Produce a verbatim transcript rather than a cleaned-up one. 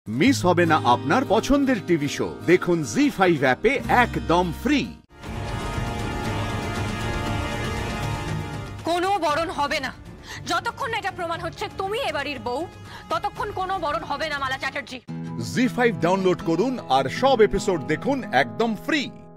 Miss হবে না আপনার পছন্দের টিভি শো, দেখুন জি ফাইভ অ্যাপে একদম ফ্রি। কোনো বরণ হবে না যতক্ষণ না এটা প্রমাণ হচ্ছে তুমি এবাড়ির বউ, ততক্ষণ কোনো বরণ হবে না মালা চ্যাটার্জি। জি ফাইভ ডাউনলোড করুন আর সব এপিসোড দেখুন একদম ফ্রি।